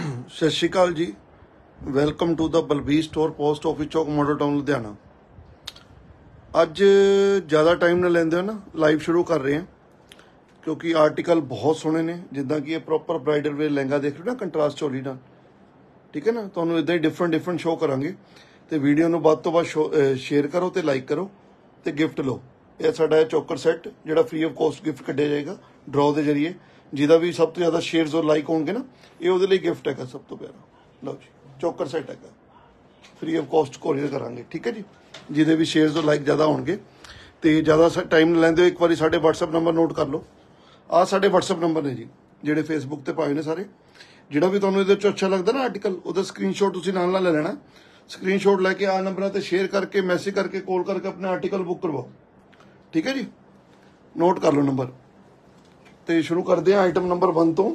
सत श्री अकाल जी। Welcome to the Balbir store, post office Chowk, model town Ludhiana. अज ज़्यादा टाइम ना लेंदे हो ना, लाइव शुरू कर रहे हैं क्योंकि आर्टिकल बहुत सोहने ने। जिदा कि ये प्रॉपर ब्राइडल वेयर लहंगा देख रहे हो ना, कंट्रास्ट चोली नाल, ठीक है ना। तुहानूं इदां ही डिफरेंट शो करांगे तो वीडियो नूं वध तों वध शेयर करो तो लाइक करो तो गिफ्ट लो। यह साडा चोकर सैट जिहड़ा फ्री ऑफ कॉस्ट गिफ्ट कढ़िया जाएगा ड्रॉ के जरिए। जिहदा भी सब तो ज़्यादा शेयर्स और लाइक होणगे ना, ये उहदे लई गिफ्ट है सब तो प्यारा। लो जी, चोकर सैट है, फ्री ऑफ कॉस्ट कोरियर करांगे, ठीक है जी। जिहदे भी शेयर्स और लाइक ज़्यादा होणगे तो ज़्यादा टाइम लैंदे हो, एक बार साडे WhatsApp नंबर नोट कर लो। आ साडे WhatsApp नंबर ने जी, जिहड़े फेसबुक ते पाए ने सारे। जिहड़ा भी तुहानूं इहदे चों अच्छा लगदा ना आर्टिकल, उहदा स्क्रीनशॉट तुसीं नाल ले लेना। स्क्रीनशॉट लैके आ नंबरां ते शेयर करके, मैसेज करके, कॉल करके अपने आर्टिकल बुक करवाओ, ठीक है जी। नोट कर लो नंबर। तो शुरू करते हैं आइटम नंबर 1 तो।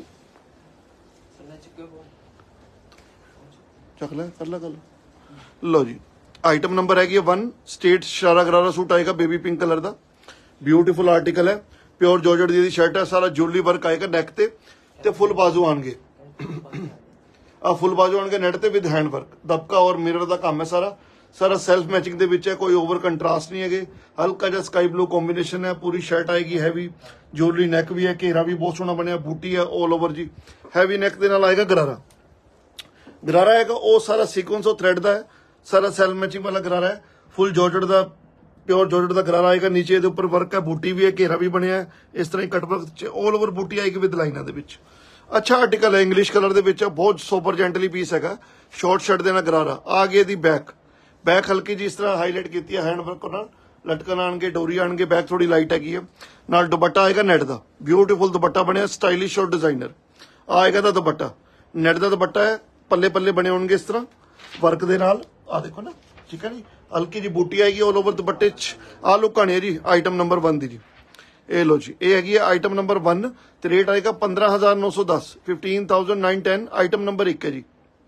चक लै, कर ला गल। लो जी, आइटम नंबर है 1। स्टेट शरारा गरारा सूट आएगा बेबी पिंक कलर का, ब्यूटीफुल आर्टिकल है। प्योर जॉर्जेट दी शर्ट है, सारा ज्वेलरी वर्क आएगा नैक ते फुल बाजू आएंगे। आ फुल बाजू आएंगे नेट ते विद हैंड वर्क, दबका और मिरर का काम है सारा। सारा सेल्फ मैचिंग दे विच है, कोई ओवर कंट्रास्ट नहीं है। हल्का जिहा स्काई ब्लू कॉम्बीनेशन है। पूरी शर्ट आएगी हैवी, ज्वेलरी नैक भी है, घेरा भी बहुत सोहना बनया, बूटी है ऑल ओवर जी। हैवी नैक दे नाल आएगा गरारा। गरारा आएगा वो सारा सीक्वेंस और थ्रेड का है, सारा सेल्फ मैचिंग वाला गरारा है। फुल जॉर्जेट का, प्योर जॉर्जेट का गरारा आएगा। नीचे ये ऊपर वर्क है, बूटी भी है, घेरा भी बनया है। इस तरह कट वर्क ऑल ओवर बूटी आएगी विद लाइना दे विच। अच्छा आर्टिकल है, इंग्लिश कलर दे विच है, बहुत सोपर जेंटली पीस है। शॉर्ट शर्ट देना गरारा आ गया दी बैक हल्की जी इस तरह हाईलाइट की है हैंड वर्क नाल। लटकन आएंगे, डोरी आएंगे, बैक थोड़ी लाइट हैगी है। नाल दुपट्टा आएगा नेट का, ब्यूटीफुल दुपट्टा बनया, स्टाइलिश और डिजाइनर आएगा। दा दुपट्टा नेट का दुपट्टा है, पल्ले पल्ले बने होंगे इस तरह वर्क दे नाल। आ देखो ना, ठीक है जी। हल्की जी बूटी आएगी ऑल ओवर दुपट्टे च। आ लुक आनी है जी आइटम नंबर 1 दी जी। ए लो जी, ये हैगी आइटम नंबर 1 तो रेट आएगा 15,910, 15,910। आइटम नंबर 1 है जी।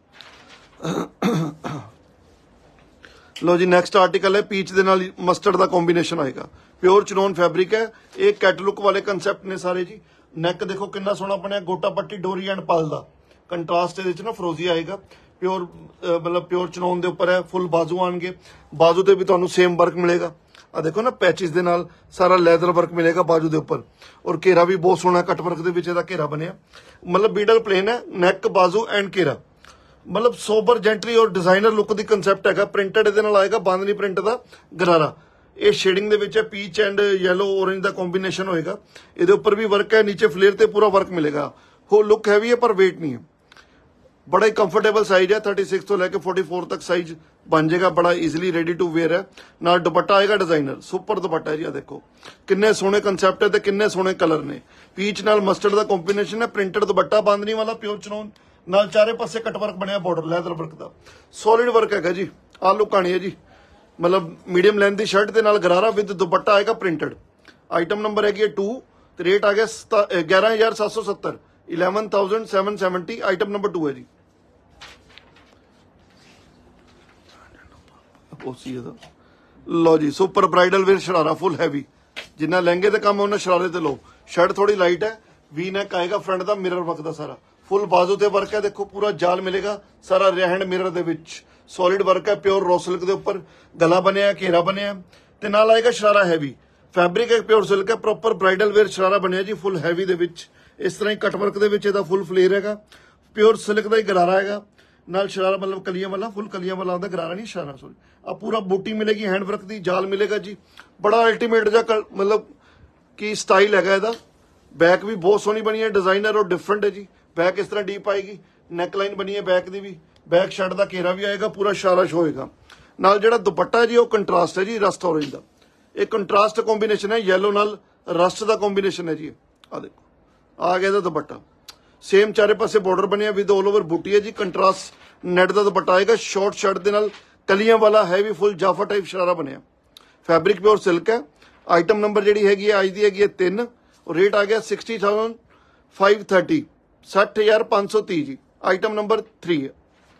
लो जी, नेक्स्ट आर्टिकल है पीच दे नाल मस्टर्ड का कॉम्बीनेशन आएगा। प्योर चिनोन फैब्रिक है, एक कैटलुक वाले कंसैप्ट ने सारे जी। नैक देखो कितना सोहना बनया, गोटा पट्टी डोरी एंड पल दा कंट्रास्ट ना फरोजी आएगा। प्योर मतलब प्योर चिनोन दे उपर है। फुल बाजू आएंगे, बाजू ते भी तुहानू सेम वर्क मिलेगा। आ देखो ना, पैचिस दे नाल सारा लैदर वर्क मिलेगा बाजू दे उपर, और घेरा भी बहुत सोहना कट वर्क दे विच इहदा घेरा बनया। मतलब बीडल प्लेन है, नैक बाजू एंड घेरा, मतलब सोबर जेंटली और डिजाइनर लुक दी कंसैप्ट है। प्रिंटेड इहदे नाल आएगा, बांधनी प्रिंट दा गरारा। ये शेडिंग दे विच है, पीच एंड येलो ऑरेंज दा कॉम्बीनेशन होएगा। इहदे उपर भी वर्क है, नीचे फ्लेयर ते पूरा वर्क मिलेगा। हो लुक हैवी है पर वेट नहीं है। बड़ा ही कंफर्टेबल साइज है, 36 तो लेके 44 तक साइज बन जाएगा। बड़ा इजीली रेडी टू वेयर है। नाल दुपट्टा आएगा डिजाइनर, सुपर दुपट्टा है जी। देखो किन्ने सोहने कंसैप्ट है ते किन्ने सोहने कलर ने। पीच नाल मस्टर्ड का कॉम्बीनेशन है, प्रिंटेड दुपट्टा, बांधनी वाला प्योर चिनोन नाल चारे पासे कट वर्क बनया, बॉर्डर लैदर वर्क का सॉलिड वर्क है जी। आ लुक आनी है जी, मतलब मीडियम लेंथ की शर्ट के नाल गरारा विद दुपट्टा आएगा प्रिंटेड। आइटम नंबर है 2 तो रेट आ गया 11,770, 11,770। आइटम नंबर 2 है जी। लो जी, super bridal wear sharara full heavy. जिन्ना लहंगे ते काम उन्ना शरारे ते लो। शर्ट थोड़ी लाइट है, वी नेक आएगा, फ्रंट का मिरर वर्क का सारा फुल बाजू ते वर्क है। देखो पूरा जाल मिलेगा सारा हैंड मिरर दे विच। सॉलिड वर्क है, प्योर रॉ सिल्क के उपर गला बनया, घेरा बनया ते नाल आएगा शरारा हैवी। फैब्रिक है प्योर सिल्क है, प्रॉपर ब्राइडल वेयर शरारा बनया जी, फुल हैवी दे विच। इस तरह ही कट वर्क दे विच इहदा फुल फ्लेयर हैगा। प्योर सिल्क का ही गरारा हैगा, नाल शरारा मतलब कलियां वाला, फुल कलियां वाला आंदा, गरारा नहीं शरारा सॉरी। अब पूरा बूटी मिलेगी, हैंड वर्क दी जाल मिलेगा जी। बड़ा अल्टीमेट जा मतलब कि स्टाइल हैगा इहदा। बैक भी बहुत सोहनी बनी है, डिजाइनर और डिफरेंट है जी। बैक इस तरह डीप आएगी, नैक लाइन बनी है बैक दी भी। बैक शर्ट का घेरा भी आएगा, पूरा शरारा शो होएगा। नाल जिहड़ा दुपट्टा है जी, वो कंट्रास्ट है जी, रस्ट ऑरेंज का। एक कंट्रास्ट कॉम्बीनेशन है, येलो नाल रस्ट का कॉम्बीनेशन है जी। आ देखो आ गया दुपट्टा, सेम चारे पासे बॉर्डर बने विद ऑल ओवर बूटी है जी। कंट्रास्ट नेट का दुपट्टा आएगा, शॉर्ट शर्ट के नाल कलियां वाला हैवी फुल जाफा टाइप शरारा बनया। फैब्रिक प्योर सिल्क है। आइटम नंबर जी हैगी है, आज दी हैगी है 3 और रेट आ गया 60,530, 60,530 जी। आइटम नंबर 3 है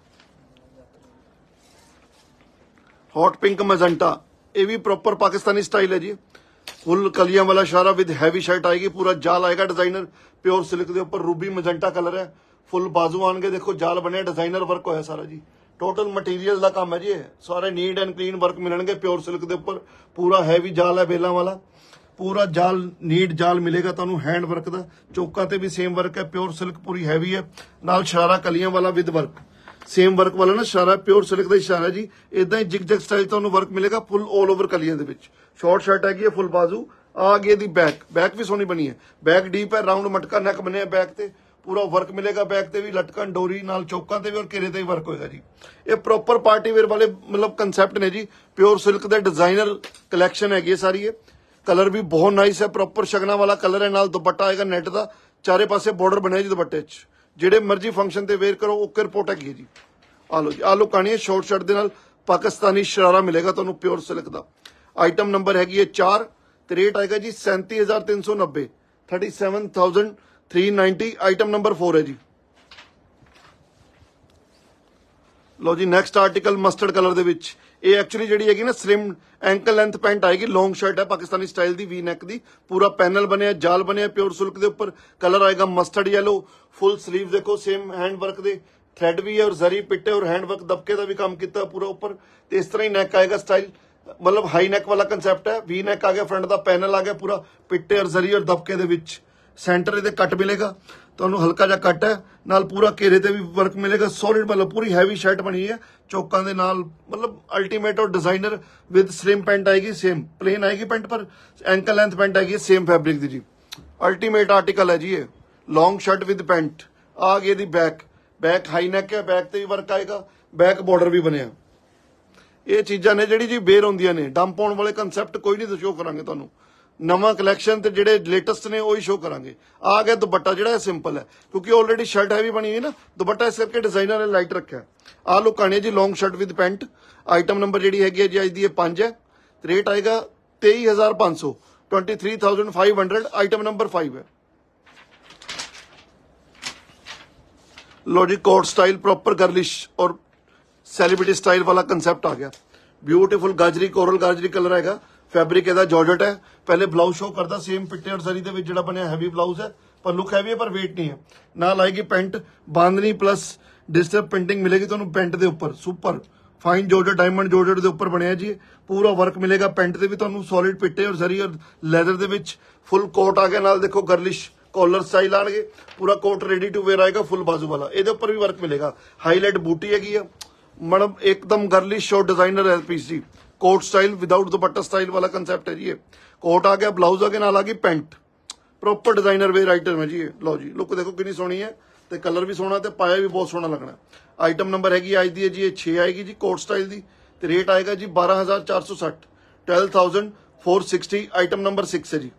हॉट पिंक मजेंटा, ये भी प्रॉपर पाकिस्तानी स्टाइल है जी। फुल कलियां वाला शरारा विद हैवी शर्ट आएगी, पूरा जाल आएगा डिजाइनर, प्योर सिल्क के ऊपर रूबी मजेंटा कलर है। फुल बाजू आएंगे, देखो जाल बने, डिजाइनर वर्क होया सारा जी, टोटल मटीरियल का काम है जी, सारे नीट एंड क्लीन वर्क मिलणगे प्योर सिल्क के उपर, पूरा हैवी जाल है बेलों वाला, पूरा जाल नीट जाल मिलेगा तुहानू हैंड वर्क का, चौका ते भी सेम वर्क है, प्योर सिल्क पूरी हैवी है, नाल शरारा कलियां वाला विद वर्क, सेम वर्क वाला ना शरारा प्योर सिल्क का इशारा जी, इदा ही जिग जग स्टाइल तुहानू वर्क मिलेगा फुल ऑल ओवर कलियां दे विच, शॉर्ट शर्ट हैगी है फुल बाजू, आ गई दी बैक, बैक भी सोहनी बनी है, बैक डीप है, राउंड मटका नैक बने बैक ते, पूरा वर्क मिलेगा बैक ते भी, लटकन डोरी नाल चौकां ते भी और घेरे ते भी वर्क होएगा जी। ये प्रॉपर पार्टी वेयर वाले मतलब कंसैप्ट ने जी, प्योर सिल्क दे डिजाइनर कलैक्शन हैगी सारी, ये कलर भी बहुत नाइस है, प्रॉपर शगना वाला कलर है, नाल दुपट्टा आएगा नेट का, चारे पासे बॉर्डर बने जी दुपट्टे च, जेडे मर्जी फंक्शन ते वेयर करो ओके रिपोर्ट हैगी जी। आ लो जी, आ लो कहानी है शॉर्ट शर्ट दे नाल पाकिस्तानी शरारा मिलेगा तुहानू प्योर सिल्क का। आइटम नंबर हैगी है 4 ते रेट आएगा जी 37,390, 37,390। आइटम नंबर 4 है जी। लो जी नेक्स्ट आर्टिकल मस्टर्ड कलर दे विच, ये एक्चुअली जिहड़ी हैगी ना स्लिम एंकल लेंथ पैंट आएगी, लॉन्ग शर्ट है पाकिस्तानी स्टाइल दी, वी नेक दी, पूरा पैनल बने, जाल बने प्योर सिल्क दे ऊपर, कलर आएगा मस्टर्ड येलो, फुल स्लीव देखो सेम हैंड वर्क दे, थ्रेड भी है और जरी पिट्टे और हैंड वर्क दबके का भी काम किया पूरा ऊपर, तो इस तरह ही नेक आएगा स्टाइल, मतलब हाई नेक वाला कंसैप्ट है, वी नेक आ गया, फ्रंट का पैनल आ गया पूरा पिट्टे और जरी और दबके दे विच, सेंटर इहदे कट मिलेगा तुहानू, हल्का जा कट है, नाल पूरा घेरे ते भी वर्क मिलेगा, सॉलिड मतलब पूरी हैवी शर्ट बनी है चौकां दे नाल, मतलब अल्टीमेट और डिजाइनर विद स्लिम पैंट आएगी, सेम प्लेन आएगी पैंट पर एंकल लेंथ पैंट आएगी सेम फैब्रिक दी जी, अल्टीमेट आर्टिकल है जी ये, लॉन्ग शर्ट विद पैंट आ गई दी, बैक बैक हाई नेक है, बैक ते भी वर्क आएगा, बैक बॉर्डर भी बने, ये चीज़ां ने जिहड़ी जी बेर होंदियां ने, डंप होने वाले कंसैप्ट कोई नहीं शो करांगे तुहानू, नवा कलैक्शन ते जिहड़े लेटेस्ट ने वही शो करांगे। आ गया दुपट्टा जिहड़ा सिंपल है, क्योंकि ऑलरेडी शर्ट हैवी बनी हुई है ना, दुपट्टा इस करके डिजाइनर ने लाइट रखा है। आ लो कहानी जी long shirt with pant, item number जिहड़ी हैगी जी अज दी 5 है, रेट आएगा 23,500, 23,500। आइटम नंबर 5 है। लो जी कोट स्टाइल प्रॉपर गर्लिश और सेलिब्रिटी स्टाइल वाला कंसेप्ट आ गया, ब्यूटीफुल गाजरी कोरल गाजरी कलर आएगा, फैब्रिक ਇਹਦਾ जॉर्जेट है, पहले ब्लाउज शो करता सेम पिट्टे और जरी ਦੇ ਵਿੱਚ ਜਿਹੜਾ ਬਣਿਆ हैवी ब्लाउज है, पर लुक हैवी है पर वेट नहीं है, ਨਾਲ आएगी pant bandhani plus digital printing मिलेगी ਤੁਹਾਨੂੰ पेंट ਦੇ ਉੱਪਰ, super fine georgette diamond georgette ਦੇ ਉੱਪਰ ਬਣਿਆ जी, पूरा वर्क मिलेगा पेंट ਤੇ ਵੀ ਤੁਹਾਨੂੰ सॉलिड पिट्टे और जरी और लैदर ਦੇ ਵਿੱਚ, फुल कोट आ गया, ਨਾਲ देखो गर्लिश कॉलर स्टाइल आएंगे, पूरा कोट रेडी टू वेयर आएगा फुल बाजू वाला, ਇਹਦੇ ਉੱਪਰ भी वर्क मिलेगा, हाईलाइट बूटी हैगी है, मतलब एकदम गर्लिश और डिजाइनर है पीस जी, coat style without dupatta style वाला कंसेप्ट है जी, ये कोट आ गया, ब्लाउज आ गया, नाल आ गई pant, proper designer wear item है जी ये। लो जी लुक देखो कितनी सोहनी है, ते कलर भी सोहना, ते पाया भी बहुत सोहना लगना। आइटम नंबर हैगी अज दी जी 6 आएगी जी कोट स्टाइल दी, ते रेट आएगा जी 12,460, 12,460। आइटम नंबर 6 है जी।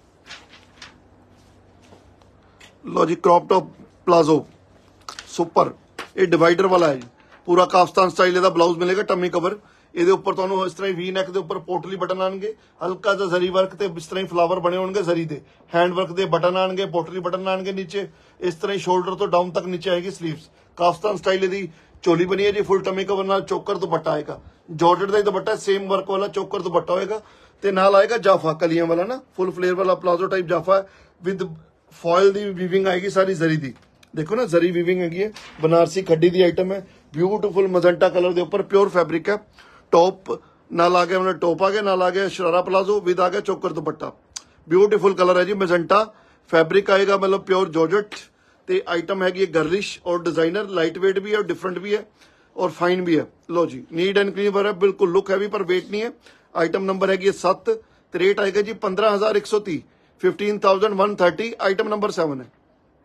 लो जी क्रॉप टॉप प्लाजो सुपर, ये डिवाइडर वाला है जी, पूरा काफ्तान स्टाइल का ब्लाउज मिलेगा, टम्मी कवर, ਇਹਦੇ ਉੱਪਰ ਤੁਹਾਨੂੰ ਇਸ ਤਰ੍ਹਾਂ ਹੀ ਵੀ ਨੈਕ ਦੇ ਉੱਪਰ ਪੋਟਲੀ ਬਟਨ ਆਣਗੇ, ਹਲਕਾ ਜਿਹਾ ਜ਼ਰੀ ਵਰਕ ਤੇ ਇਸ ਤਰ੍ਹਾਂ ਹੀ ਫਲਾਵਰ ਬਣੇ ਹੋਣਗੇ ਜ਼ਰੀ ਦੇ, हैंड वर्क ਦੇ ਬਟਨ ਆਣਗੇ, ਪੋਟਲੀ ਬਟਨ ਆਣਗੇ ਨੀਚੇ, ਇਸ ਤਰ੍ਹਾਂ ਹੀ ਸ਼ੋਲਡਰ ਤੋਂ ਡਾਊਨ ਤੱਕ ਨੀਚੇ ਆਏਗੀ स्लीव्स, ਕਾਫਤਾਨ ਸਟਾਈਲ ਦੀ ਚੋਲੀ ਬਣੀ ਹੈ ਜੀ, ਫੁੱਲ ਟਮੀ ਕਵਰ ਨਾਲ ਚੋਕਰ ਦੁਪੱਟਾ ਆਏਗਾ, जॉर्जेट ਦਾ ਹੀ ਦੁਪੱਟਾ सेम वर्क वाला चोकर दुपट्टा होएगा, ਤੇ ਨਾਲ ਆਏਗਾ ਜਾਫਾ ਕਲੀਆਂ ਵਾਲਾ ਨਾ, फुल फ्लेयर वाला प्लाजो टाइप जाफा है, विद फॉयल ਦੀ ਵੀਵਿੰਗ आएगी सारी ਜ਼ਰੀ ਦੀ, देखो ना जरी वीविंग हैगी है, बनारसी खड्डी दी आइटम है, ब्यूटीफुल मजेंटा कलर के ऊपर प्योर फैब्रिक है, टॉप नाल आ गया, मतलब टॉप आ गया, नाल आ गया शरारा प्लाजो विद आ गया चोकर दुपट्टा, ब्यूटीफुल कलर है जी, मजेंटा फैब्रिक आएगा, मतलब प्योर जॉर्जेट, ते आइटम हैगी गर्लिश और डिजाइनर, लाइट वेट भी है और डिफरेंट भी है और फाइन भी है। लो जी नीट एंड क्लीन पर है, बिल्कुल लुक हैवी पर वेट नहीं है। आइटम नंबर हैगी 7, ते रेट आएगा जी 15,130, 15,130। आइटम नंबर 7 है,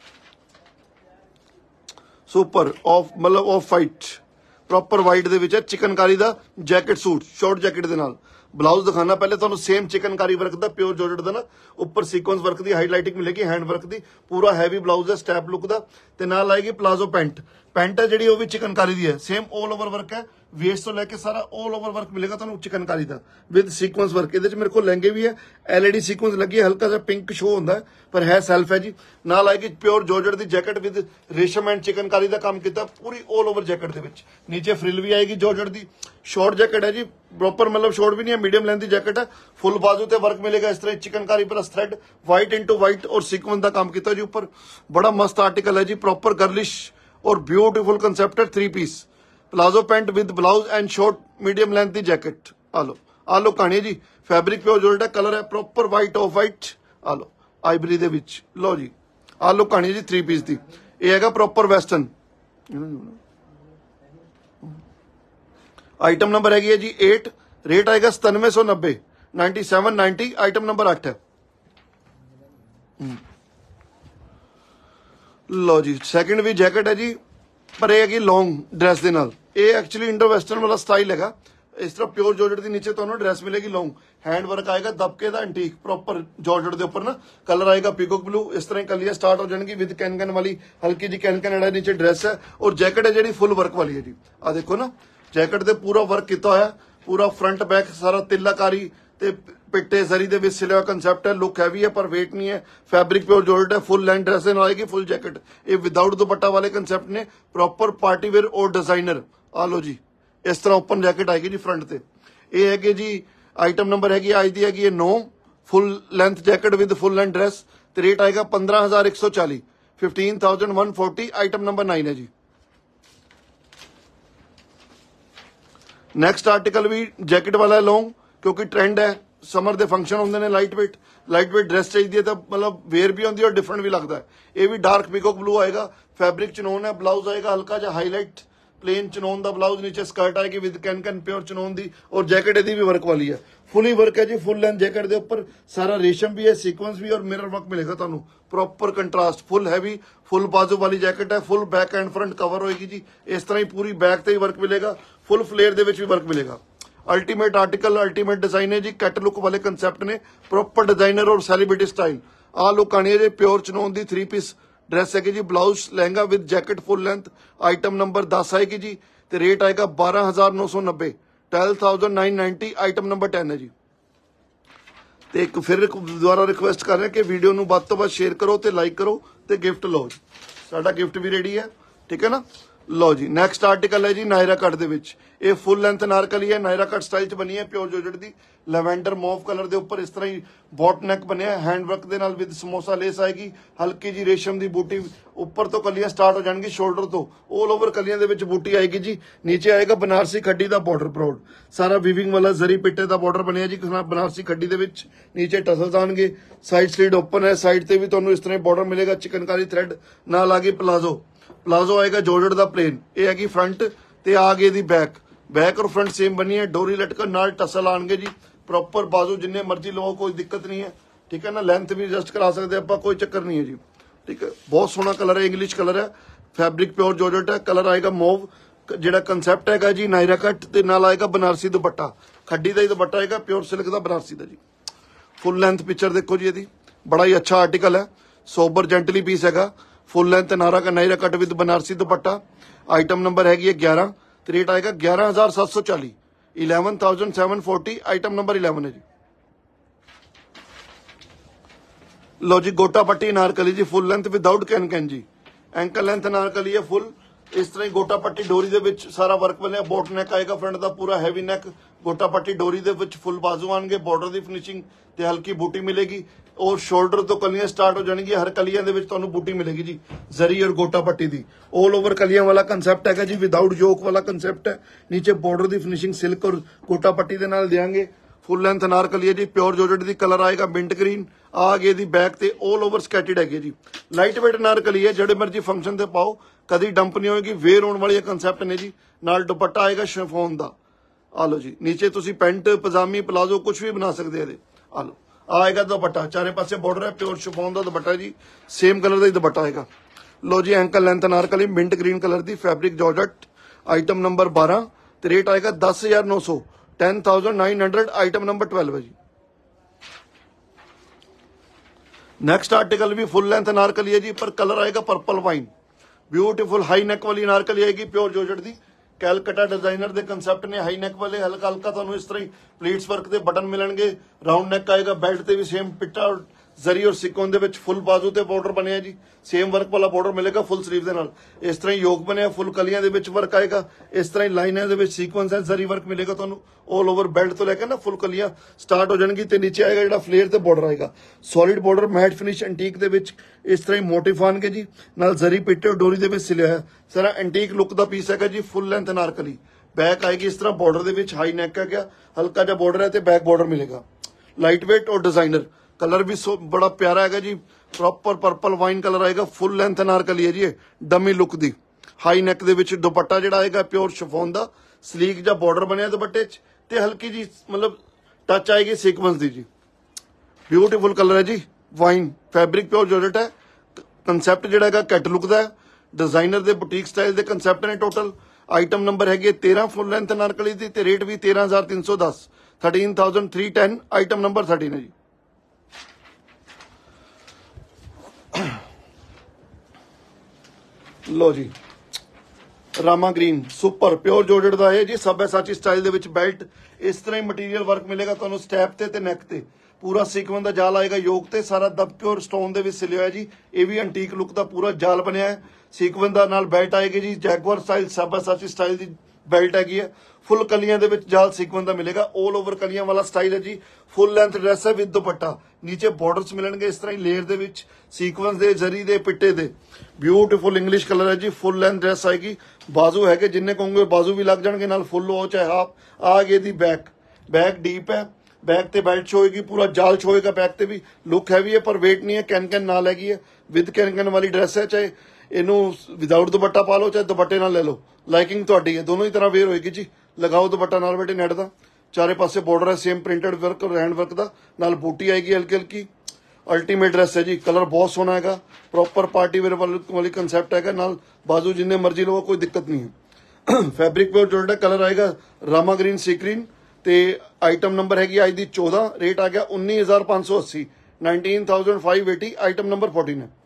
सुपर ऑफ मतलब ऑफ वाइट, प्रॉपर वाइट दे विच है, चिकनकारी दा जैकेट सूट, शॉर्ट जैकेट दे नाल, ब्लाउज दिखाना पहले तुहानू सेम चिकनकारी वर्क दा प्योर जॉर्जेट दा ना, ऊपर सीक्वेंस वर्क दी हाईलाइटिंग मिलेगी, हैंड वर्क दी, पूरा हैवी ब्लाउज है स्टैप लुक दा, ते नाल आएगी प्लाजो पैंट, पैंट है जिहड़ी वो भी चिकनकारी दी है, सेम ऑल ओवर वर्क है, वेस्ट तो लैके सारा ऑल ओवर वर्क मिलेगा तुहानू चिकनकारी का विद सीक्वेंस वर्क। ये मेरे को लहंगे भी है, एलईडी सीक्वेंस लगी है, हल्का सा पिंक शो होता है पर है सैल्फ है जी। नाल आएगी प्योर जॉर्जेट की जैकेट विद रेशम एंड चिकनकारी का काम किया पूरी ऑल ओवर जैकेट के विच। नीचे फ्रिल भी आएगी जॉर्जेट की, शॉर्ट जैकेट है जी, प्रॉपर मतलब शॉर्ट भी नहीं है, मीडियम लेंथ की जैकेट है, फुल बाजू ते वर्क मिलेगा इस तरह chikankari plus thread white into white और सीक्वेंस का काम किया जी ऊपर। बड़ा मस्त आर्टिकल है जी, प्रॉपर गर्लिश और ब्यूटीफुल कंसेप्ट है। 3 piece palazzo pant with blouse and short medium length की जैकेट। आ लो कहानी जी, फैब्रिक प्योर जॉर्जेट है, कलर है प्रॉपर व्हाइट ऑफ व्हाइट, आ लो आइवरी दे विच। लो जी आ लो कहानी जी 3 पीस की, ये हैगा प्रॉपर वेस्टर्न। आइटम नंबर हैगी है जी 8, रेट आएगा 9790 9790, आइटम नंबर 8 है। लो जी सैकेंड भी जैकेट है जी, पर यह है लॉन्ग ड्रेस के नाल, ये एक्चुअली इंडो वेस्टर्न वाला स्टाइल है। इस तरह प्योर जॉर्जेट के नीचे तो ड्रेस मिलेगी लॉन्ग, हैंड वर्क आएगा दबके का एंटीक प्रॉपर जॉर्जेट के उपर ना, कलर आएगा पीकॉक ब्लू। इस तरह कलियां स्टार्ट हो जाएगी विद कैन वाली हल्की जी कैन नीचे ड्रेस है, और जैकेट है जी फुल वर्क वाली है जी। आ देखो ना जैकेट से पूरा वर्क किया होया, पूरा फ्रंट बैक सारा तिल्लाकारी ते पिट्टे जरी दे विच सिलिया कंसेप्ट है। लुक हैवी है पर वेट नहीं है, फैब्रिक प्योर जॉर्जेट है, फुल लेंथ ड्रेस आएगी, फुल जैकेट। ये विदाउट दुपट्टा वाले कंसेप्ट ने, प्रॉपर पार्टी वेयर और डिजाइनर। आ लो जी इस तरह ओपन जैकेट आएगी जी फ्रंट से। ये है कि जी आइटम नंबर हैगी आज दी हैगी 9, full length jacket with full length dress, ते रेट आएगा 15140 15140, आइटम नंबर 9 है जी। नेक्स्ट आर्टिकल भी जैकेट वाला है लॉन्ग, क्योंकि ट्रेंड है समर के फंक्शन होंगे ने, लाइट वेट ड्रेस चाहिए तो मतलब वेयर भी होती है और डिफरेंट भी लगता है। ये भी डार्क पीकॉक ब्लू आएगा, फैब्रिक चिनोन है, ब्लाउज आएगा हल्का जा हाईलाइट प्लेन चिनोन का ब्लाउज, नीचे स्कर्ट आएगी विद कैन प्योर चिनोन दी, और जैकेट यदि भी वर्क वाली है, फुली वर्क है जी, फुल लेंथ जैकेट के ऊपर सारा रेशम भी है, सीक्वेंस भी और मिरर वर्क मिलेगा तुहानू proper contrast, full heavy full बाजू वाली जैकेट है, full back and front cover होएगी जी। इस तरह ही पूरी बैक से ही वर्क मिलेगा, फुल फ्लेयर दे विच भी वर्क मिलेगा। अल्टीमेट आर्टिकल, अल्टीमेट डिजाइन है जी, कैट लुक वाले कंसेप्ट ने, प्रॉपर डिजाइनर और सेलिब्रिटी स्टाइल। आ लुक आनी है जी प्योर चिनोन दी 3 पीस ड्रेस है जी, blouse lehenga with jacket full length, item number 10 आएगी जी, तो रेट आएगा 12990 12990, आइटम नंबर 10 है जी। तो एक फिर दोबारा रिक्वेस्ट कर रहे हैं कि वीडियो ਨੂੰ ਵੱਧ ਤੋਂ ਵੱਧ शेयर करो तो लाइक करो तो गिफ्ट लो, साडा गिफ्ट भी रेडी है, ठीक है ना। लो जी नैक्सट आर्टिकल है जी नायरा कट दे विच, ये फुल लेंथ नारकली है, नायरा कट स्टाइल च बनी है प्योर जॉर्जेट दी, लैवेंडर मॉव कलर के उपर इस तरह ही बॉट नैक बनया, हैंड वर्क के नाल विद समोसा लेस आएगी, हल्की जी रेशम की बूटी उपर तो कलियां स्टार्ट हो जाएगी, शोल्डर तो ऑल ओवर कलियां दे विच बूटी आएगी जी। नीचे आएगा बनारसी खड्डी का बॉर्डर प्राउड, सारा वीविंग वाला जरी पिट्टे का बॉर्डर बनया जी बनारसी खड्डी दे विच, नीचे टसल्स आएंगे, साइड स्लीड ओपन है, साइड से भी तुहानू इस तरह बॉर्डर मिलेगा चिकनकारी थ्रेड, नाल आ गई प्लाजो आएगा जॉर्जेट का प्लेन, ये हैगी फ्रंट ते आ गई दी बैक और फ्रंट सेम बनी है, डोरी लटकन नाल टसल आएंगे जी, प्रॉपर बाजू जिन्ने मर्जी लो कोई दिक्कत नहीं है, ठीक है ना। लेंथ भी एडजस्ट करा सकते हैं आप, कोई चक्कर नहीं है जी, ठीक है। बहुत सोहना कलर है, इंग्लिश कलर है, फैब्रिक प्योर जॉर्जेट है, कलर आएगा मोव, जिहड़ा कंसैप्ट हैगा जी नायरा कट ते नाल आएगा बनारसी दुपट्टा, खड्डी का ही दुपट्टा आएगा प्योर सिल्क का बनारसी का जी। फुल लेंथ पिक्चर देखो जी, यदि बड़ा ही अच्छा आर्टिकल है, सोबर जेंटली पीस हैगा, full length Naira cut with Banarasi dupatta, item number हैगी 11, रेट आएगा 11740 11740, आइटम नंबर 11 है जी। लो जी गोटा पट्टी नारकली जी, फुल लेंथ विदाउट कैन जी, एंकल लेंथ नारकली है फुल, इस तरह गोटा पट्टी डोरी दे विच सारा वर्क बनया, बोट नैक आएगा फ्रंट का पूरा हैवी नैक, गोटा पट्टी डोरी दे विच फुल बाजू आएंगे, बॉर्डर की फिनिशिंग ते हल्की बूटी मिलेगी, और शोल्डर तो कलियां स्टार्ट हो जाएगी, हर कलियां दे विच तुहानू बूटी मिलेगी जी जरी और गोटा पट्टी दी, ऑल ओवर कलियां वाला कंसेप्ट है जी, विदाउट योक वाला कंसेप्ट है, नीचे बॉर्डर की फिनिशिंग सिल्क और गोटा पट्टी दे नाल देंगे, फुल लेंथ अनारकली है जी प्योर जॉर्जेट दी, कलर आएगा मिंट ग्रीन, आ गए दी बैक ते ऑल ओवर स्कैटेड है जी, लाइट वेट अनारकली है, जेड़े मर्जी फंक्शन ते पाओ कभी डंप नहीं होगी, वेयर होने वाली कंसैप्ट ने जी, नाल दुपट्टा आएगा शिफॉन का, आ लो जी नीचे तुसी पेंट पजामी प्लाजो कुछ भी बना सकते हैं, आ लो आएगा दुपट्टा, चारे पासे बॉर्डर है, प्योर शिफॉन का दुपट्टा जी, सेम कलर का ही दुपट्टा आएगा। लो जी ankle length anarkali mint green colour की, फैब्रिक जॉर्जेट, आइटम नंबर 12, तो रेट आएगा 10900 10900, आइटम नंबर 12 है जी। नेक्स्ट आर्टिकल भी फुल लेंथ अनारकली है जी, पर कलर आएगा purple wine, beautiful high neck वाली अनारकली आएगी प्योर जॉर्जेट दी, ਕੈਲਕਟਾ ਡਿਜ਼ਾਈਨਰ ਦੇ ਕਨਸੈਪਟ ਨੇ ਹਾਈ ਨੈਕ ਵਾਲੇ, ਹਲਕਾ ਹਲਕਾ ਤੁਹਾਨੂੰ ਇਸ ਤਰ੍ਹਾਂ ਹੀ ਪਲੀਟਸ ਵਰਕ ਦੇ ਬਟਨ ਮਿਲਣਗੇ। ਰਾਉਂਡ ਨੈਕ ਆਏਗਾ, ਬੈਲਟ ਤੇ ਵੀ ਸੇਮ ਪਿੱਟਾ ਜ਼ਰੀ ਔਰ ਸਿਕੋਨ ਦੇ ਵਿੱਚ ਫੁੱਲ ਬਾਜ਼ੂ ਤੇ ਬਾਰਡਰ ਬਣਿਆ ਜੀ, ਸੇਮ ਵਰਕ ਵਾਲਾ ਬਾਰਡਰ ਮਿਲੇਗਾ ਫੁੱਲ ਸਲੀਵ ਦੇ ਨਾਲ। ਇਸ ਤਰ੍ਹਾਂ ਹੀ ਯੋਕ ਬਣਿਆ, ਫੁੱਲ ਕਲੀਆਂ ਦੇ ਵਿੱਚ ਵਰਕ ਆਏਗਾ, ਇਸ ਤਰ੍ਹਾਂ ਹੀ ਲਾਈਨਾਂ ਦੇ ਵਿੱਚ ਸੀਕੁਐਂਸ ਹੈ, ਜ਼ਰੀ ਵਰਕ ਮਿਲੇਗਾ ਤੁਹਾਨੂੰ ਆਲ ਓਵਰ। ਬੈਲਟ ਤੋਂ ਲੈ ਕੇ ਨਾ ਫੁੱਲ ਕਲੀਆਂ ਸਟਾਰਟ ਹੋ ਜਾਣਗੀ ਤੇ ਨੀਚੇ ਆਏਗਾ ਜਿਹੜਾ ਫਲੇਅਰ ਤੇ ਬਾਰਡਰ ਆਏਗਾ, solid border matt finish antique ਦੇ ਵਿੱਚ ਇਸ ਤਰ੍ਹਾਂ ਹੀ ਮੋਟਿਵ ਆਣਗੇ ਜੀ, ਨਾਲ ਜ਼ਰੀ ਪਿੱਟੇ ਡੋਰੀ ਦੇ ਵਿੱਚ ਸਿਲਿਆ ਹੈ। ਸਾਰਾ ਐਂਟੀਕ ਲੁੱਕ ਦਾ ਪੀਸ ਹੈਗਾ ਜੀ, ਫੁੱਲ ਲੈਂਥ ਅਨਾਰਕਲੀ। बैक आएगी इस तरह बॉर्डर ਦੇ ਵਿੱਚ हाई नेक का क्या हल्का जा बॉर्डर है, बैक बॉर्डर मिलेगा। लाइट वेट और डिजाइनर कलर भी बड़ा प्यारा है जी, प्रॉपर पर्पल वाइन कलर आएगा, फुल लेंथ अनारकली है जी, डमी लुक दी। हाई नेक ਦੇ ਵਿੱਚ दुपट्टा ਜਿਹੜਾ आएगा प्योर शिफॉन ਦਾ, स्लीक जा बॉर्डर बनया दुपट्टे च ते हल्की जी मतलब टच आएगी सीक्वेंस दी जी। ब्यूटीफुल कलर है जी, वाइन फैब्रिक प्योर जॉर्जेट है। कंसैप्ट ਜਿਹੜਾ ਹੈਗਾ कैट लुक ਦਾ है, डिजाइनर ਦੇ बुटीक स्टाइल ਦੇ कंसैप्ट ने। टोटल आइटम नंबर है 13 फुल लेंथ अनारकली दी ते रेट भी 13,310 13,310 आइटम नंबर 13 है जी। लो जी Rama green super pure georgette ਦਾ ਹੈ ਜੀ, ਸਬੈਸਾਚੀ ਸਟਾਈਲ ਦੇ ਵਿੱਚ ਬੈਲਟ ਇਸ ਤਰ੍ਹਾਂ ਹੀ ਮਟੀਰੀਅਲ ਵਰਕ ਮਿਲੇਗਾ ਤੁਹਾਨੂੰ ਸਟੈਪ ਤੇ ਨੈਕ ਤੇ, पूरा सीक्वेंस ਦਾ ਜਾਲ ਆਏਗਾ ਯੋਕ ਤੇ, ਸਾਰਾ ਦਬਕੇ ਔਰ ਸਟੋਨ ਦੇ ਵਿੱਚ ਸਿਲਿਆ ਹੋਇਆ ਜੀ। ਇਹ ਵੀ ਐਂਟੀਕ ਲੁੱਕ ਦਾ ਪੂਰਾ ਜਾਲ ਬਣਿਆ ਹੈ। सीक्वेंस ਦਾ ਨਾਲ ਬੈਲਟ ਆਏਗੀ ਜੀ, ਜੈਗੁਆਰ ਸਟਾਈਲ ਸਬੈਸਾਚੀ ਸਟਾਈਲ ਦੀ ਬੈਲਟ ਹੈਗੀ ਹੈ। फुल कलियां ਦੇ ਵਿੱਚ ਜਾਲ सीक्वेंस ਦਾ ਮਿਲੇਗਾ, ऑल ओवर कलियां वाला स्टाइल है जी। फुल लेंथ ड्रेस है विद दुपट्टा, नीचे बॉर्डर्स मिलणगे इस तरह ही लेयर ਦੇ ਵਿੱਚ सीक्वेंस ਦੇ ਜ਼ਰੀ ਦੇ ਪਿੱਟੇ ਦੇ। ब्यूटीफुल इंग्लिश कलर है जी, फुल लेंथ ड्रेस आएगी। बाजू है कि जिन्ने कहोगे बाजू भी लग जाएंगे, नाल फुल हो चाहे हाफ। आ गई दी बैक, बैक डीप है, बैक ते बेल्ट शोएगी, पूरा जाल शोएगा बैक ते भी। लुक हैवी है पर वेट नहीं है, कैन कैन नाल हैगी है, विद कैन कैन वाली ड्रेस है। चाहे इनू विदाउट दुपट्टा पा लो चाहे दुपट्टे नाल ले लो, लाइकिंग तुहाडी है, दोनों ही तरह वेयर होएगी जी। लगाओ दुपट्टा नाल बेटे नेट दा, चारे पासे बॉर्डर है सेम प्रिंटेड वर्क और हैंड वर्क दा, नाल बूटी आएगी हल्की हल्की। अल्टीमेट ड्रेस है जी, कलर बहुत सोहना है, प्रॉपर पार्टी वेयर वाली कंसैप्ट है, नाल बाजू जिन्ने मर्जी लो कोई दिक्कत नहीं है। फैब्रिक प्योर जॉर्जेट कलर आएगा रामा ग्रीन सी ग्रीन ते आइटम नंबर हैगी आज दी 14, रेट आ गया 19,580 19,580 आइटम नंबर 14 है।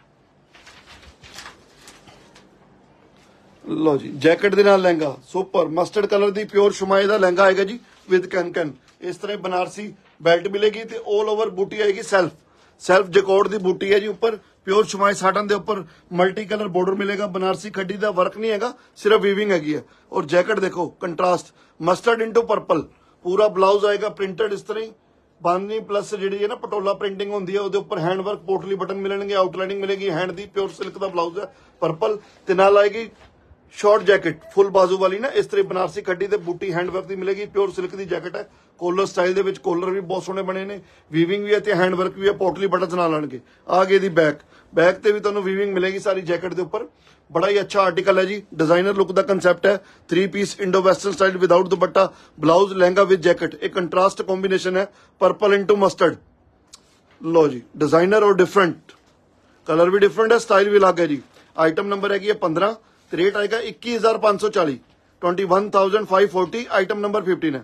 लो जी जैकेट दे नाल लहंगा सुपर मस्टर्ड कलर दी प्योर शुमाए दा लहंगा आएगा जी विद कैन कैन, इस तरह बनारसी बेल्ट मिलेगी ते ऑल ओवर बूटी आएगी सेल्फ जकोट दी बूटी है जी। ऊपर प्योर शुमाए साटन दे ऊपर मल्टी कलर बॉर्डर मिलेगा, बनारसी खड्डी दा वर्क नहीं हैगा, सिर्फ वीविंग हैगी है। और जैकेट देखो कंट्रास्ट मस्टर्ड इंटू पर्पल, पूरा ब्लाउज आएगा प्रिंटेड इस तरह ही बांधनी प्लस जी है ना पटोला प्रिंटिंग होंगी है, उसके ऊपर हैंड वर्क पोटली बटन मिलेंगे, आउटलाइनिंग मिलेगी हैंड दी, प्योर सिल्क का ब्लाउज है पर्पल ते नाल आएगी शॉर्ट जैकेट फुल बाजू वाली ना इस तरह बनारसी खड्डी ते बूटी हैंड वर्क की मिलेगी, प्योर सिल्क की जैकेट है। कॉलर स्टाइल दे विच कॉलर भी बहुत सोहने बने ने, वीविंग भी है ते हैंड वर्क भी है, पोटली बटन नाल आणगे। आ गई दी बैक ते भी तुहानू वीविंग मिलेगी सारी जैकेट के ऊपर। बड़ा ही अच्छा आर्टिकल है जी, डिजाइनर लुक का कंसैप्ट है। 3 piece Indo western style without dupatta, blouse lehenga with jacket, एक कंट्रास्ट कॉम्बिनेशन है पर्पल इंटू मस्टर्ड। लो जी डिजाइनर और डिफरेंट कलर भी डिफरेंट है, स्टाइल भी अलग है जी। आइटम नंबर है 15, रेट आएगा 21,540 21,540 आइटम नंबर 15 है।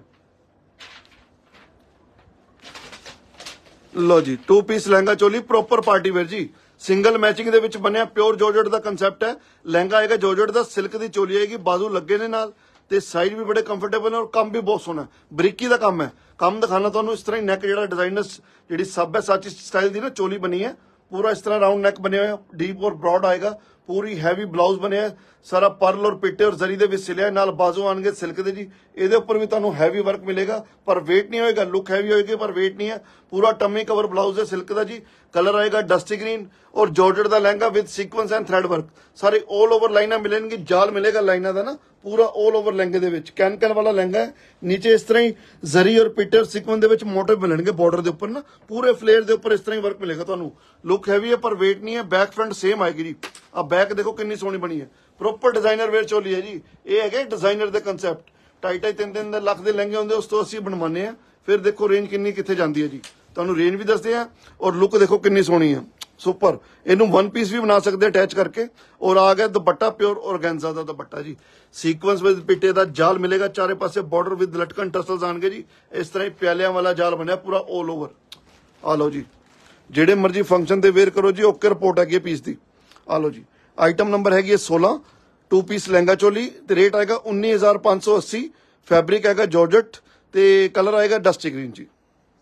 लो जी 2 piece lehenga choli proper party wear जी, सिंगल मैचिंग दे विच बनया, प्योर जॉर्जेट दा कंसैप्ट है। लहंगा आएगा जॉर्जेट दा, सिल्क दी चोली आएगी, बाजू लगे ने नाल ते साइड भी बड़े कंफर्टेबल है और काम भी बहुत सोहना है, बरीकी दा काम है। काम दिखाना तुहानू इस तरह ही नैक जिहड़ा डिजाइनर जिहड़ी सब है साची स्टाइल दी ना चोली बनी है, पूरा इस तरह राउंड नैक बने हुए, डीप और ब्रॉड आएगा, पूरी हैवी ब्लाउज बने सारा पर्ल और पिट्टे और जरी दे विच सिलिया, नाल बाजू आएंगे सिल्क दे जी। इहदे उपर भी तुहानू हैवी वर्क मिलेगा पर वेट नहीं होएगा, लुक हैवी होएगी पर वेट नहीं है। पूरा टमी कवर ब्लाउज है सिल्क दा जी, कलर आएगा डस्टी ग्रीन और जॉर्जेट दा lehenga with sequence and thread work, सारे ऑल ओवर लाइना मिलेंगी, जाल मिलेगा लाइना दा ना पूरा ऑल ओवर लहंगे दे विच। कैन कैन वाला लहंगा है, नीचे इस तरह ही जरी और पिट्टे और सीक्वेंस दे विच मोटिव मिलेंगे बॉर्डर दे उपर ना, पूरे फ्लेयर दे उपर इस तरह ही वर्क मिलेगा तुहानू। लुक हैवी है पर वेट नहीं है, बैक फ्रंट सेम आएगी जी। अब बैक देखो कितनी सोहनी बनी है, प्रॉपर डिजाइनर वेयर चोली है जी। ये है डिजाइनर दे कंसैप्ट, 2.5-3 लाख दे लहंगे होंगे, उस तो 80 बनवाने हैं। फिर देखो रेंज कितनी कितने जाती है जी, तुहानू रेंज भी दसदे हैं और लुक देखो कितनी सोहनी है सुपर। इनू 1 पीस भी बना सकते अटैच करके। और आ गया दुपट्टा प्योर ऑर्गेन्जा दा दुपट्टा जी, सीक्वेंस विद पिट्टे दा जाल मिलेगा, चारे पासे बॉर्डर विद लटकन टसल्स आएंगे जी, इस तरह प्यालियां वाला जाल बनया पूरा ऑल ओवर। आ लो जी जेड़े मर्जी फंक्शन ते वेयर करो जी, ओके रिपोर्ट हैगी पीस दी। आ लो जी आइटम नंबर हैगी 16, 2 ਪੀਸ ਲਹਿੰਗਾ ਚੋਲੀ ਤੇ ਰੇਟ ਆਏਗਾ 19580। ਫੈਬਰਿਕ ਹੈਗਾ ਜਾਰਜਟ ਤੇ ਕਲਰ ਆਏਗਾ ਡਸਟੀ ਗ੍ਰੀਨ ਜੀ।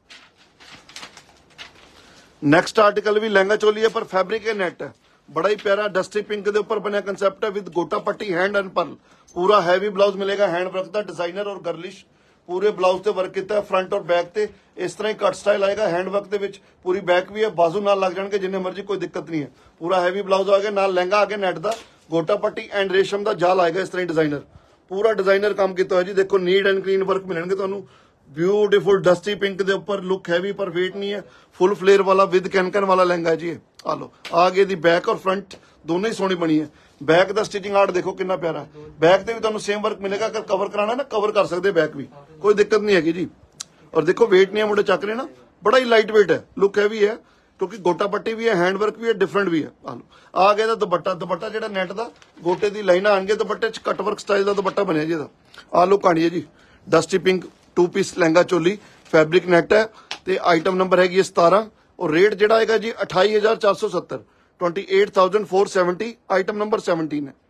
ਨੈਕਸਟ ਆਰਟੀਕਲ ਵੀ ਲਹਿੰਗਾ ਚੋਲੀ ਹੈ ਪਰ ਫੈਬਰਿਕ ਹੈ ਨੈਟ ਹੈ, बड़ा ही प्यारा डस्टी पिंक के ऊपर बनया कंसेप्ट है with gota patti hand and pearl. पूरा हैवी ब्लाउज मिलेगा हैंड वर्क का, डिजाइनर और गर्लिश पूरे ब्लाउज ते वर्क किया फ्रंट और बैक ते इस तरह ही कट स्टाइल आएगा। हैंड वर्क के विच पूरी बैक भी है, बाजू नाल लग जाएंगे जिन्ने मर्जी, कोई दिक्कत नहीं है। पूरा हैवी ब्लाउज आ गया, नाल लहंगा आ गया नेट का, गोटा पट्टी एंड रेशम का जाल आएगा इस तरह डिजाइनर, पूरा डिजाइनर काम किया है जी। देखो नीट एंड क्लीन वर्क मिलेंगे तुहानू, ब्यूटीफुल डस्टी पिंक के ऊपर लुक हैवी पर वेट नहीं है, फुल फ्लेयर वाला विद कैनकन वाला लहंगा है जी। आ लो आगे दी बैक और फ्रंट दोनों ही सोहनी बनी है। बैक का स्टिचिंग आर्ट देखो कितना प्यारा है, बैक ते भी तुहानू सेम वर्क मिलेगा। अगर कवर कराना ना कवर कर सकते बैक भी, कोई दिक्कत नहीं हैगी जी। और देखो वेट नहीं है, मुंडे चक रहे ना, बड़ा ही लाइट वेट है, लुक हैवी है क्योंकि गोटा पट्टी भी है, हैंड वर्क भी है, डिफरेंट भी है। आ लो आ गया दुपट्टा, दुपट्टा जो नेट का गोटे की लाइना आएंगे, दुपट्टे च कट वर्क स्टाइल का दुपट्टा बनया जी। आ लो कहानी है जी, dusty pink 2 piece lehenga choli, fabric net है ते आइटम नंबर हैगी 17 और रेट जिहड़ा आएगा जी 28470, 28470। आइटम नंबर 17 है।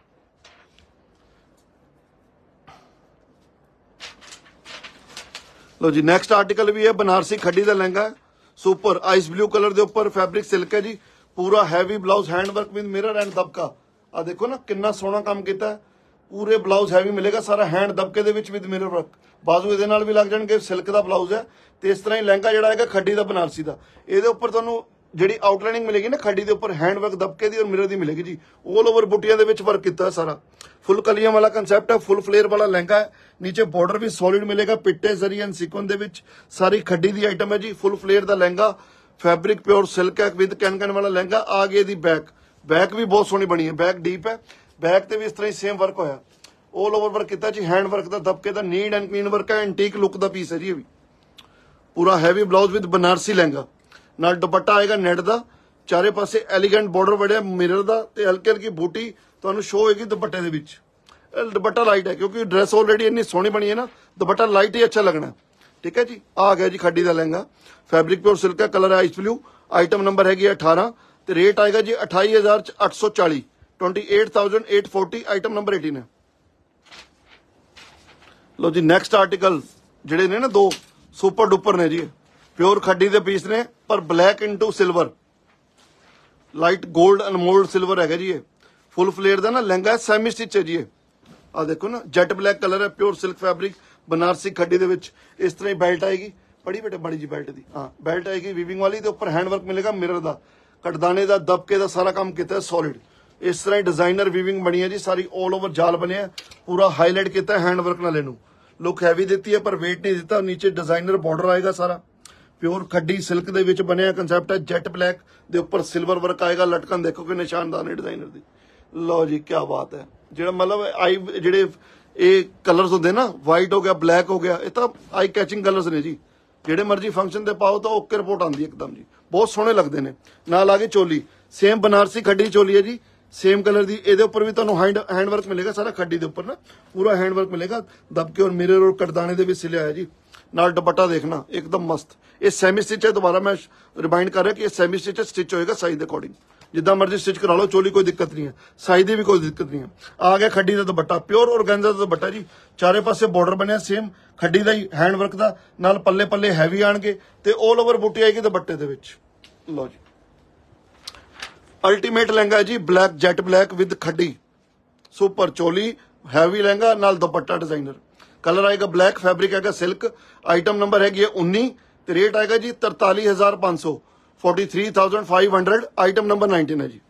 लो जी नेक्स्ट आर्टिकल भी है बनारसी खड्डी का लहंगा है, सुपर आइस ब्लू कलर के ऊपर फैब्रिक सिल्क है जी। पूरा heavy blouse hand work with mirror and दबका। आ देखो ना कितना सोहना काम किया है, पूरे ब्लाउज हैवी मिलेगा, सारा हैंड दबके दे विच विद मिरर वर्क, बाजू इहदे नाल भी लग जाणगे। सिल्क का ब्लाउज है ते इस तरह ही लहंगा जिहड़ा हैगा खड्डी का बनारसी का, इहदे उपर तुहानू जिहड़ी आउटलाइनिंग मिलेगी ना खड्डी के उपर हैंड वर्क दबके दी और मिरर दी मिलेगी जी। ऑल ओवर बुटियां दे विच वर्क किया है सारा, फुल कलियां वाला कंसेप्ट है, फुल फ्लेयर वाला लहंगा है। नीचे बॉर्डर भी सॉलिड मिलेगा, पिट्टे जरी एंड सीक्वेंस दे विच सारी खड्डी दी आइटम है जी। फुल फ्लेयर का लहंगा, फैब्रिक प्योर सिल्क है विद कैनकन वाला लहंगा। आ गई दी बैक, बैक भी बहुत सोहनी बनी है, बैक डीप है, बैक ते भी इस तरह ही सेम वर्क होया, ऑल ओवर वर्क किया जी। हैंड वर्क का दबके का नीट एंड क्लीन वर्क है, एंटीक लुक का पीस है जी। भी पूरा heavy blouse with Banarasi lehenga, नाल दुपट्टा आएगा नेट का, चारे पासे एलिगेंट बॉर्डर बढ़िया मिरर का ते हल्की हल्की बूटी तुहानू शो होगी दुपट्टे दे विच। दुपट्टा लाइट है क्योंकि ड्रेस ऑलरेडी इतनी सोहनी बनी है ना, दुपट्टा लाइट ही अच्छा लगना है। ठीक है जी, आ गया जी खड्डी का लहंगा, फैब्रिक प्योर सिल्क है, कलर है आइस ब्लू। आइटम नंबर हैगी 18 ते रेट आएगा जी 28840, 28840। आइटम नंबर 18 है। लो जी नेक्स्ट आर्टिकल जिहड़े ने ना दो सुपर डुपर ने जी, प्योर खड्डी के पीस ने पर black into silver, light gold अनमोल्ड सिल्वर है जी। फुल फ्लेयर का ना लहंगा है, सैमी स्टिच है जी। आ देखो ना जेट ब्लैक कलर है, प्योर सिल्क फैब्रिक बनारसी खड्डी दे विच इस तरह ही बेल्ट आएगी, बड़ी बेटे बड़ी जी बेल्ट दी, हाँ बेल्ट आएगी वीविंग वाली, ते उपर हैंड वर्क मिलेगा मिरर का, कटदाने का दबके का सारा काम किया है सॉलिड। इस तरह ही डिजाइनर वीविंग बनी है जी, सारी ऑल ओवर जाल बने, पूरा हाईलाइट किया है हैंड वर्क नाल, इनू लुक हैवी देती है पर वेट नहीं दिता। नीचे डिजाइनर बॉर्डर आएगा सारा, प्योर खड्डी सिल्क दे विच बनया कंसेप्ट है, जेट ब्लैक दे उपर सिल्वर वर्क आएगा। लटकन देखो कि निशानदार ने डिजाइनर दी। लो जी क्या बात है, जो मतलब आई जिहड़े ये कलर्स होंगे ना, वाइट हो गया ब्लैक हो गया, ये तो आई कैचिंग कलर्स ने जी, जेडे मर्जी फंक्शन ते पाओ तो ओके रिपोर्ट आती है एकदम जी, बहुत सोहने लगते हैं। नाल आगे चोली सेम बनारसी खड्डी चोली है जी, सेम कलर दी, ਇਹਦੇ ਉੱਪਰ भी ਤੁਹਾਨੂੰ हैंड वर्क मिलेगा सारा, खड्डी ਦੇ ਉੱਪਰ ना पूरा हैंड वर्क मिलेगा, दबके और मिरर और कटदाने ਦੇ ਵਿੱਚ सिलिया है जी। नाल दुपट्टा देखना एकदम मस्त, ये सैमी स्टिच है, दोबारा मैं रिमाइंड कर रहा कि ये सैमी स्टिच है, स्टिच होएगा साइज के अकॉर्डिंग, जिदा मर्जी स्टिच करा लो चोली, कोई दिक्कत नहीं है, साइज की भी कोई दिक्कत नहीं है। आ गया खड्डी का दुपट्टा, प्योर ऑर्गेन्जा का दुपट्टा जी, चारे पासे बॉर्डर बनया सेम खड्डी का ही हैंड वर्क का, नाल पल्ले पल्ले हैवी आएंगे ते ऑल ओवर बूटी आएगी दुपट्टे दे विच। लो जी अल्टीमेट लहंगा है जी, ब्लैक जेट ब्लैक विद खड्डी, सुपर चोली हैवी लहंगा नाल दुपट्टा डिजाइनर, कलर आएगा ब्लैक, फैब्रिक आएगा सिल्क। आइटम नंबर है 19 ते रेट आएगा जी 43500, 43500। आइटम नंबर 19 है जी।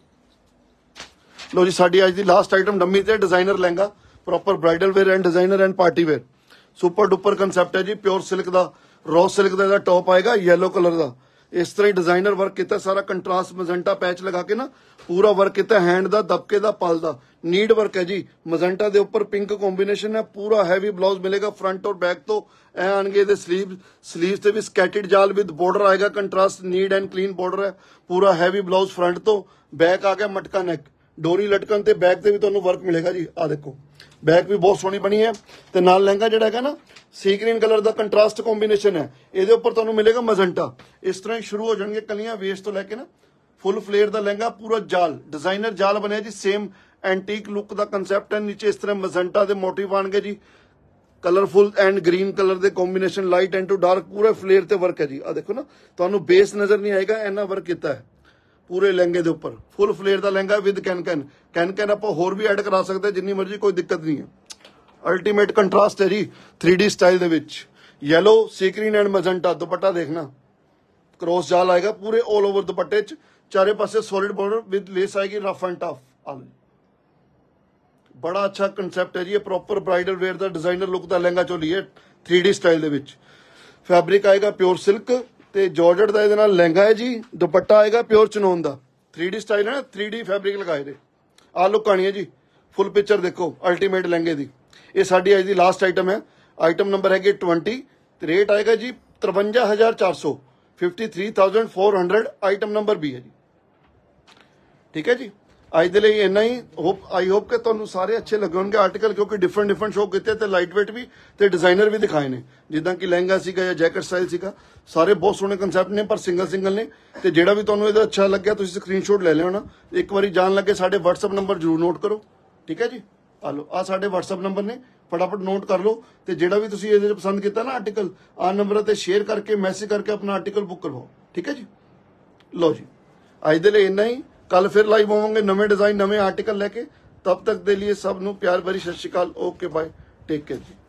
लो जी साडी आज दी लास्ट आइटम डम्मी ते designer lehenga, proper bridal wear and designer and party wear, super duper concept है जी। प्योर सिल्क का रॉ सिल्क का टॉप आएगा येलो कलर का, इस तरह डिजाइनर वर्क किया सारा, कंट्रास्ट मजेंटा पैच लगा के ना पूरा वर्क किया, हैंड का दबके का पल का नीड वर्क है जी। मजेंटा के उपर पिंक कॉम्बिनेशन है, पूरा हैवी ब्लाउज मिलेगा फ्रंट और बैक तो ए आएंगे स्लीव से भी स्कैटेड जाल विद बॉर्डर आएगा, contrast neat and clean border है, पूरा हैवी ब्लाउज फ्रंट तो बैक आ गया मटका नेक, डोरी लटकन ते बैक से भी तुहानू वर्क मिलेगा जी। आ देखो बैक भी बहुत सोहनी बनी है, ते नाल लहंगा जिहड़ा है ना सी ग्रीन कलर का कंट्रास्ट कॉम्बिनेशन है, ये उपर तुहानू मिलेगा मजेंटा। इस तरह शुरू हो जाएंगे कलियां वेस्ट तो लैके ना, फुल फ्लेयर का लहंगा, पूरा जाल डिजाइनर जाल बनया जी, सेम एंटीक लुक का कंसैप्ट है। नीचे इस तरह मजेंटा के मोटिव आएंगे जी, कलरफुल एंड ग्रीन कलर के combination, light and to dark, पूरे फ्लेयर ते वर्क है जी। आ देखो ना, तुहानू बेस नजर नहीं आएगा, इन्ना वर्क किया है पूरे लहंगे के उपर। फुल फ्लेयर का लहंगा विद कैन आप होर भी ऐड करा सकते हैं जिन्नी मर्जी, कोई दिक्कत नहीं है। अल्टीमेट कंट्रास्ट है जी 3D स्टाइल दे विच, yellow sea green and magenta. Dupatta देखना क्रॉस जाल आएगा पूरे ऑल ओवर दुपट्टे च, चारे पासे सॉलिड बॉर्डर विद लेस आएगी रफ एंड टफ। बड़ा अच्छा कंसैप्ट है जी, ये प्रॉपर ब्राइडल वेयर का डिजाइनर लुक का लहंगा चोली है 3D स्टाइल दे विच। फैब्रिक आएगा प्योर सिल्क ते जॉर्जेट का, ये लहंगा है जी। दुपट्टा आएगा प्योर चनोन का, 3D स्टाइल है ना, 3D फैब्रिक लगाए दे। आ लुक आनी है जी, फुल पिक्चर देखो अल्टीमेट लहंगे की। ये साड़ी अज की लास्ट आइटम है, आइटम नंबर है 20, रेट आएगा जी 53,400, 53,400 आइटम नंबर भी है जी। ठीक है जी, अज के लिए इन्ना ही। आई होप कि तुहानू सारे अच्छे लगे होंगे आर्टिकल, क्योंकि डिफरेंट शो किए, लाइट वेट भी ते डिजाइनर भी दिखाए ने, जिदा कि लहंगा सीगा या जैकेट स्टाइल सीगा, सारे बहुत सोहने कंसैप्ट ने, पर सिंगल ने। तो जेड़ा भी तुहानू इहदा अच्छा लग्या तुसीं स्क्रीनशॉट ले लेना, एक बार जान लगे साडे WhatsApp नंबर जरूर नोट करो। ठीक है जी, आ लो आ साडे WhatsApp नंबर ने, फटाफट नोट कर लो। तो जेड़ा भी तुसीं इहदे पसंद किया ना आर्टिकल, आ नंबर ते शेयर करके मैसेज करके अपना आर्टिकल बुक करवाओ। ठीक है जी, लो जी अज के लिए इन्ना ही। कल फिर लाइव होवांगे नवे डिजाइन नवे आर्टिकल लेके, तब तक के लिए सब नू प्यार भरी सत श्री अकाल। ओके बाय, टेक केयर जी।